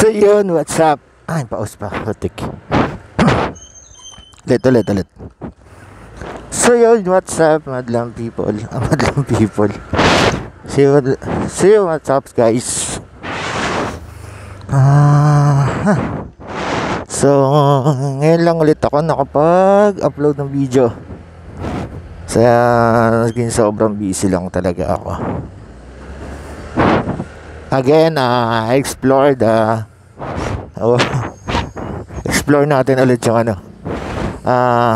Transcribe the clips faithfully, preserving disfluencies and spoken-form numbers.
So yun, what's up? Ay, paus pa, putik. Ulit, ulit, ulit. So yun, what's up, madlang people? Ah, madlang people. See you, see you, what's up, guys? Ah, huh. So, ngayon lang ulit ako nakapag-upload ng video. Kaya, naging sobrang busy lang talaga ako. Again, uh, I explored the uh, oh, explore natin ulit yung ano uh,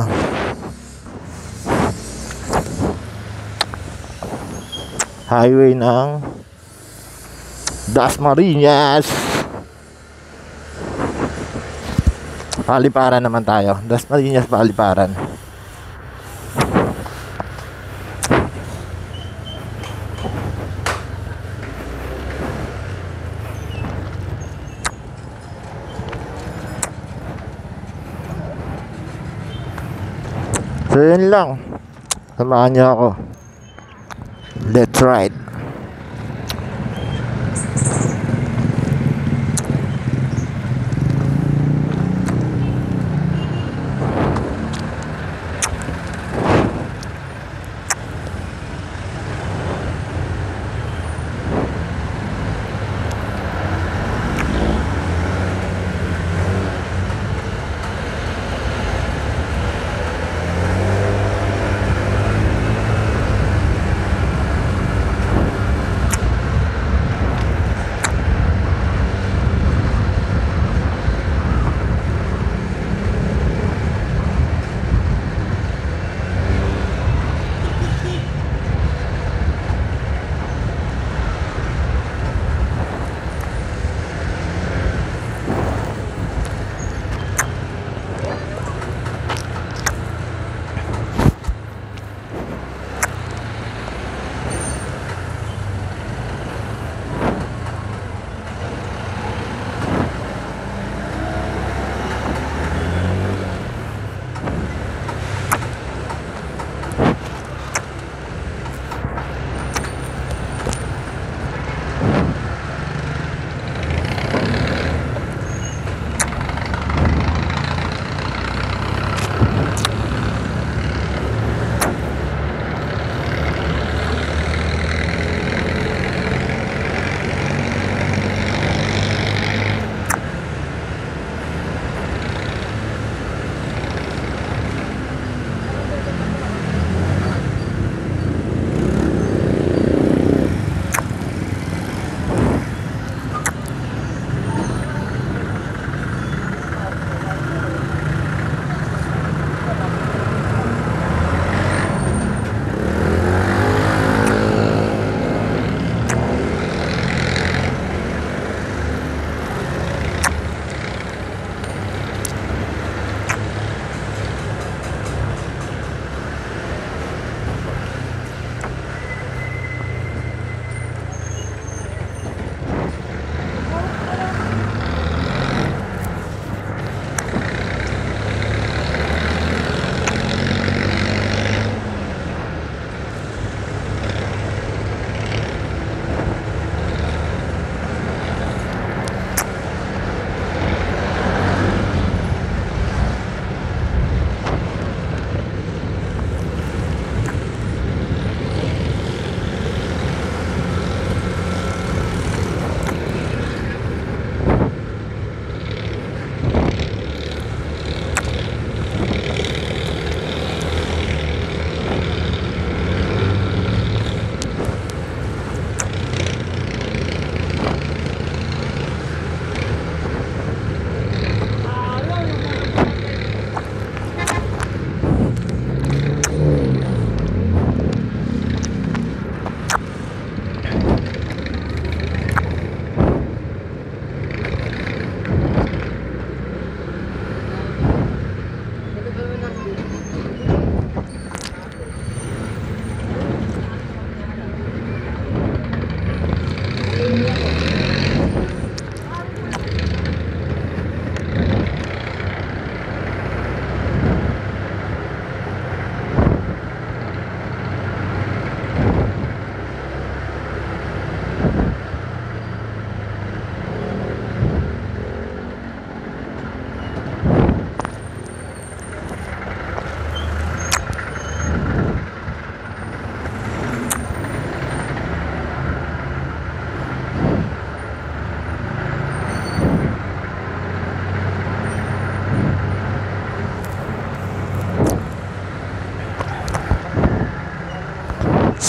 highway ng Dasmariñas. Paliparan naman tayo. Dasmariñas, Paliparan. So yun lang, samahan niyo ako. Let's ride.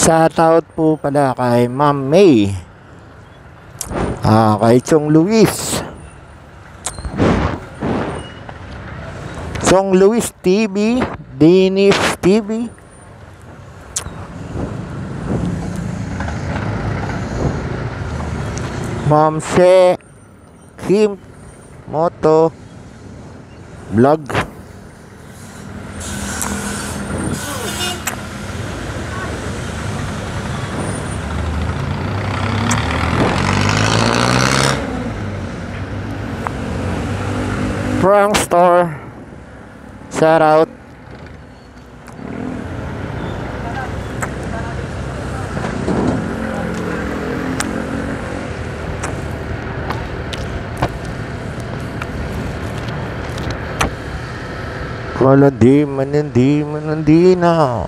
Shoutout po pala kay Ma'am May. Ah, kay Chong Luis. Chong Luis T V, Dennis T V. Ma'am She Kim Moto Vlog. Prank Store. Shout out. Kala di man hindi man hindi na.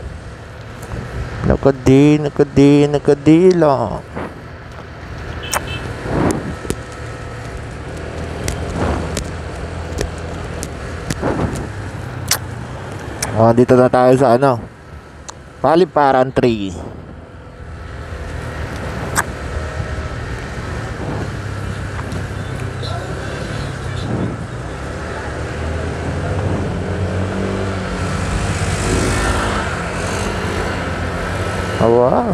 Nakadi, nakadi, nakadila. Oh, dito na tayo sa ano, Paliparan tree. Oh, wow.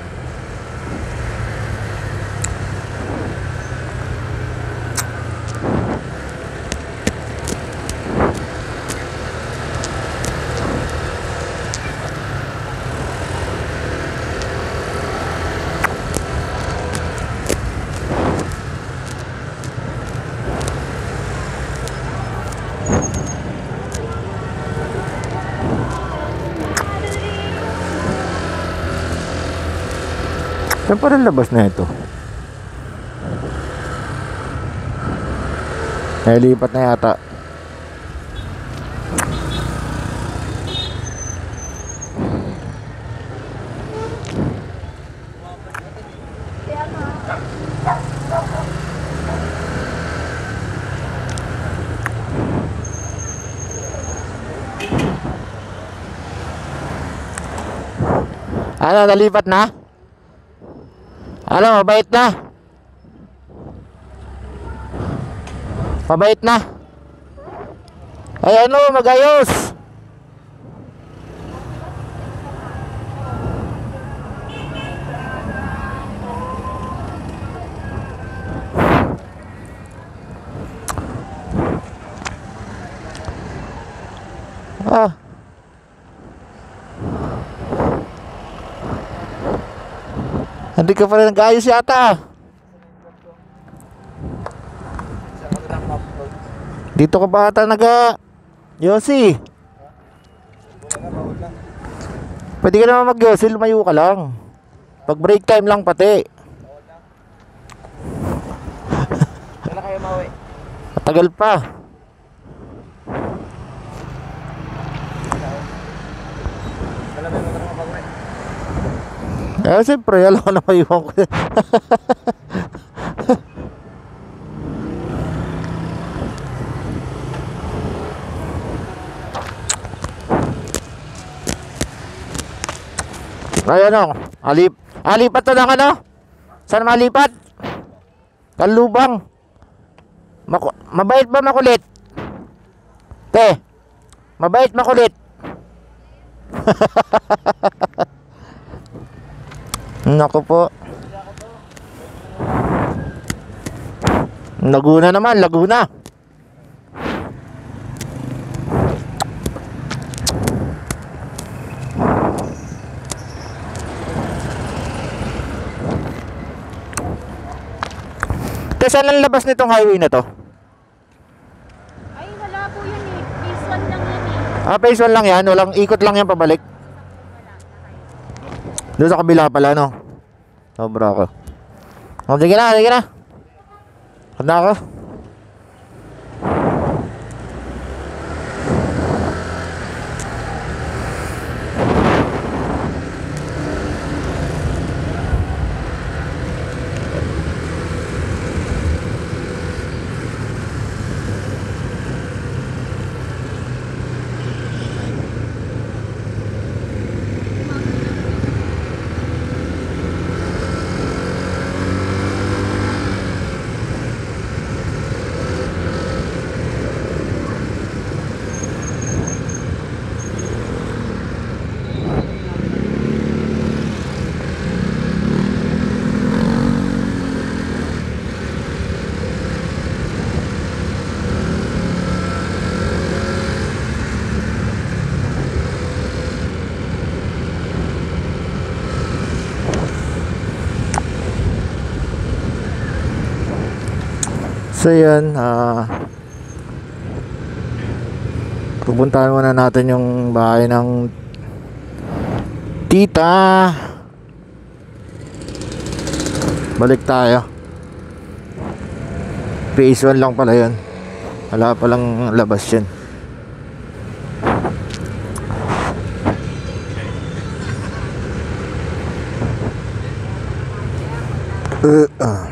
Saan pa rin labas na ito? Nailipat na yata. Ano, nalipat na? Ano, mabait na? Mabait na? Ay ano, magayos. Ah. Hindi ka pa rin nag-ayos yata. Dito ka ba ata naga Yossi? Pwede ka naman mag-Yossi, lumayo ka lang. Pag break time lang pati. Wala kayo mauwi. Matagal pa. Wala ba yung motor mo pag-uwi? Eh, siyempre, alam ko na maiwan ko. Ay, ano? Alip. Alipat to ng ano? Saan malipat? Kalubang. Maku mabait ba makulit? Te, mabait makulit. Naku po. Laguna naman, Laguna. Te, saan ang labas nitong highway na to? Ay, wala po yun eh. Phase one lang yan eh. Ah, phase one lang yan. Walang ikot lang yan pabalik. Doon sa kabila pala, no? Sobra ako. O, sige na, sige na. Kanda ako. So yun, ah pupuntahan muna natin yung bahay ng tita. Balik tayo. Phase one lang pala yun. Wala palang labas yun. Uh, uh.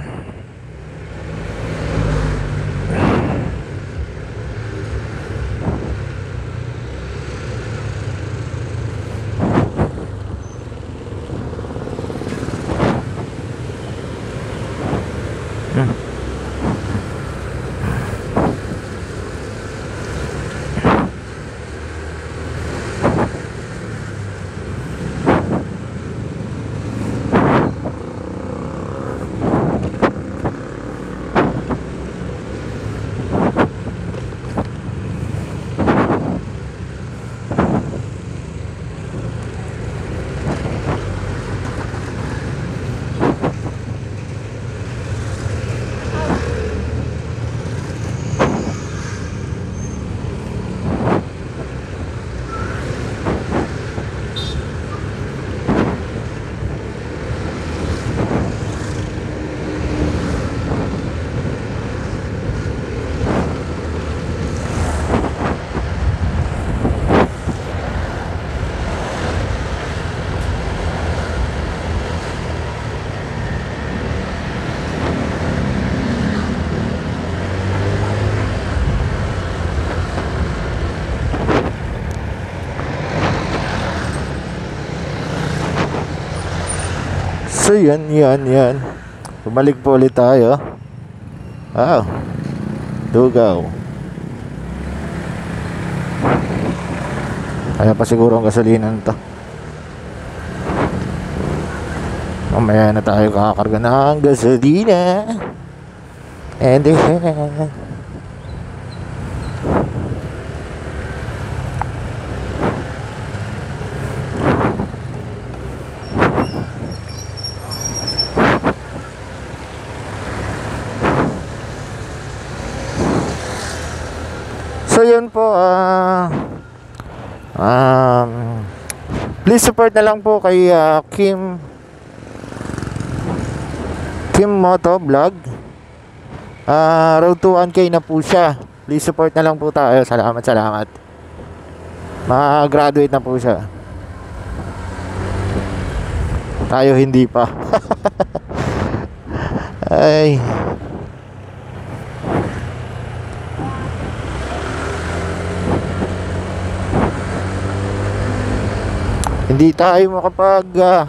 So yan, yan, yan. Bumalik po ulit tayo. Wow. Dugaw. Kaya pa siguro ang gasolinan to. Mamaya na tayo kakakarga ng gasolina. And then so yun po, ah um, please support na lang po kay uh, Kim Kim Moto Vlog. uh, Road to one K na po siya. Please support na lang po tayo. Salamat, salamat. Ma-graduate na po siya. Tayo hindi pa. Ay, hindi tayo makapag uh,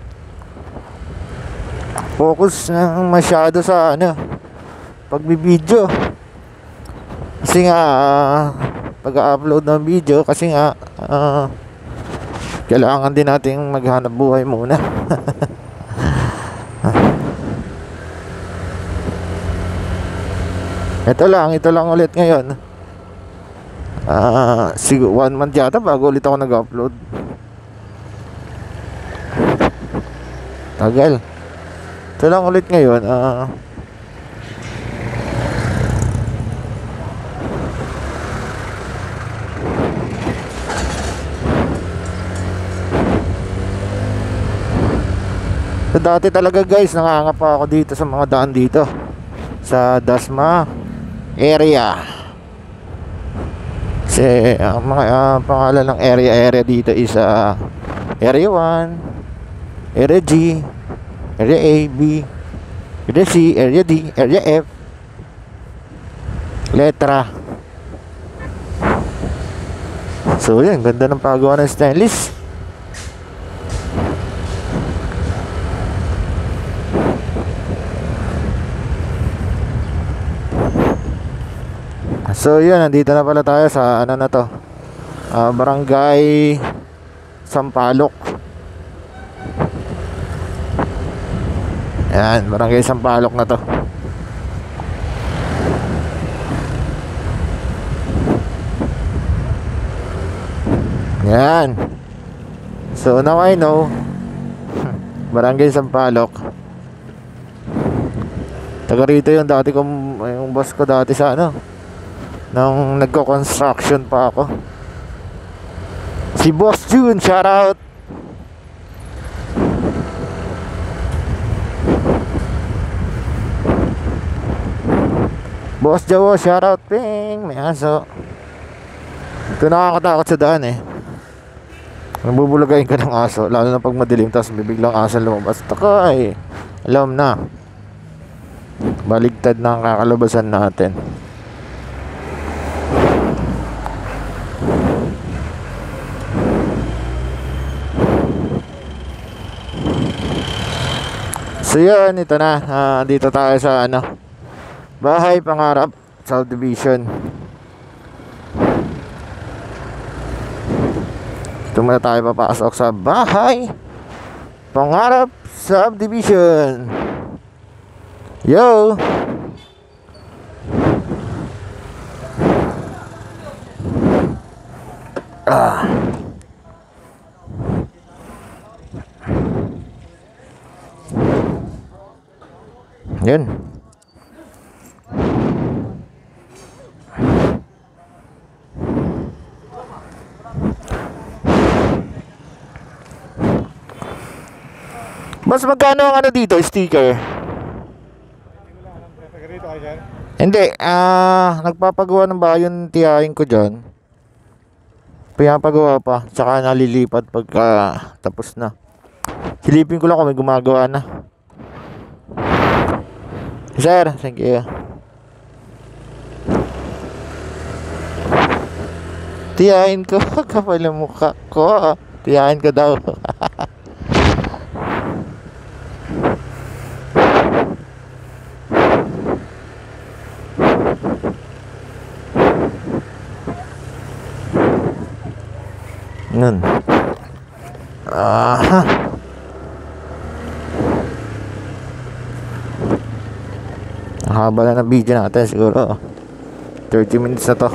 focus ng masyado sa ano, pagbibideo. Kasi nga uh, pag-upload ng video, kasi nga uh, kailangan din nating maghanap buhay muna. Ito lang, ito lang ulit ngayon. uh, Siguro one month yata bago ulit ako nag-upload. Tagal. Ito lang ulit ngayon. Ah so, dati talaga guys, nangangapa pa ako dito sa mga daan dito sa Dasma area. Kasi ang mga uh, pangalan ng area area dito is uh, Area one, Area G, Area A, B, Area C, Area D, Area F, letra. So yan, ganda ng paggawa ng stainless. So yun, nandito na pala tayo sa ano na to, uh, Barangay Sampaloc. Yan, Barangay Sampaloc na to. Yan. So now I know Barangay Sampaloc. Taga rito yung dati kong, yung boss ko dati sa ano, nang nagko-construction pa ako. Si Boss June, shout out. Boss Jawo, shout out, ping. May aso. Ito nakakatakot sa daan eh. Nabubulagayin ka ng aso, lalo na pag madilim, tapos bibiglang aso lumabas. Takay, alam na. Baligtad na ang kakalabasan natin. So yun, ito na. Uh, dito tayo sa ano, Bahay Pangarap Subdivision. Ito muna tayo papasok sa Bahay Pangarap Subdivision. Yo! Ah. Yun. Mas magkano ang ano dito, sticker? Hindi, ah, nagpapagawa ng bahay yung tiyahin ko dyan. Pinapagawa pa, tsaka nalilipat pagka tapos na. Silipin ko lang kung may gumagawa na. Sir, thank you. Tiyahin ko, kapal ang mukha ko. Tiyahin ko daw. Nun. Aha. Haba na ng video natin siguro. thirty minutes na to.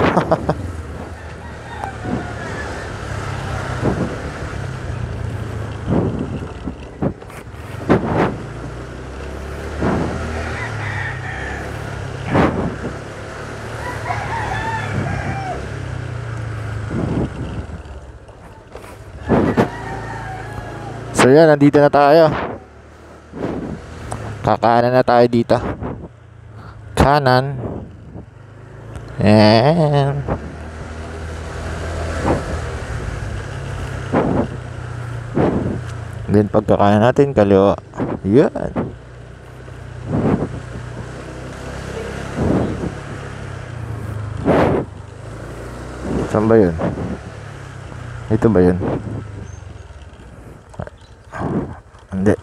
So yan, nandito na tayo. Kakanan na tayo dito. Kanan. And then pagkakanan natin, kaliwa. Yan. Saan ba yun? Ito ba yun? Hindi.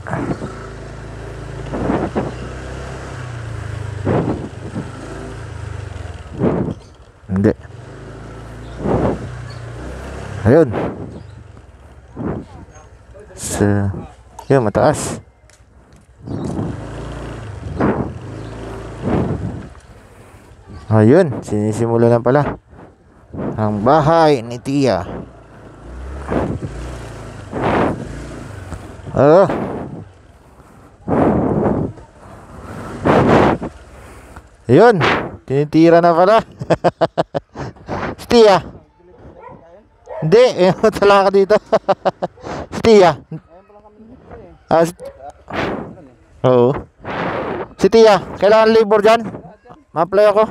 Hindi. Ayun. So, yun, mataas. Ayun, sinisimula na pala ang bahay ni Tia. Oh. Ayun, tinitira na pala. Si Tia. Hindi, eh, tala ka dito. Si Tia. Ah, si... Oo. Si Tia, kailangan labor dyan? Ma-apply ako.